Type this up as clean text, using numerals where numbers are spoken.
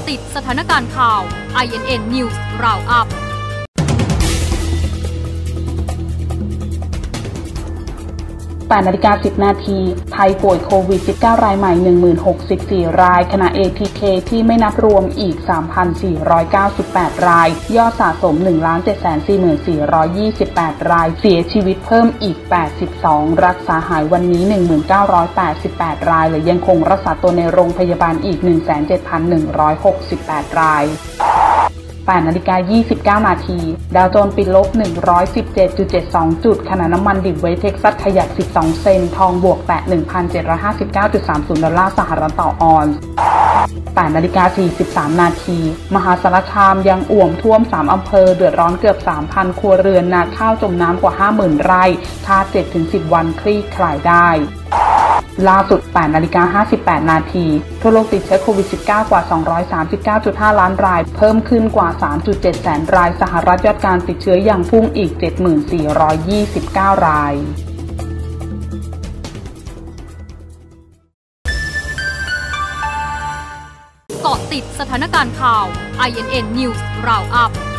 ติดสถานการณ์ข่าว INN News Roundup 8 นาฬิกา 10 นาทีไทยป่วยโควิด -19 รายใหม่ 10,064 รายขณะ ATK ที่ไม่นับรวมอีก 3,498 รายยอดสะสม 1,744,428 รายเสียชีวิตเพิ่มอีก 82 รักษาหายวันนี้ 1,988 รายและยังคงรักษาตัวในโรงพยาบาลอีก 17,168 ราย8 นาฬิกา 29 นาทีดาวโจนส์ปิดลบ 117.72 จุดขณะน้ำมันดิบเวสเท็กซัสขยับ 12 เซนต์ทองบวกแตะ 1,759.30 ดอลลาร์สหรัฐต่อออนซ์8 นาฬิกา 43 นาทีมหาสารคามยังอ่วมท่วม 3 อำเภอเดือดร้อนเกือบ 3,000 ครัวเรือนนาข้าวจมน้ำกว่า 50,000 ไร่คาด 7-10 วันคลี่คลายได้ล่าสุด 8 นาฬิกา 58 นาทีทั่วโลกติดเชื้อโควิด -19 กว่า 239.5 ล้านรายเพิ่มขึ้นกว่า 3.7 แสนรายสหรัฐยอดการติดเชื้อยังพุ่งอีก 74,29 รายเกาะติดสถานการณ์ข่าว INN News Roundup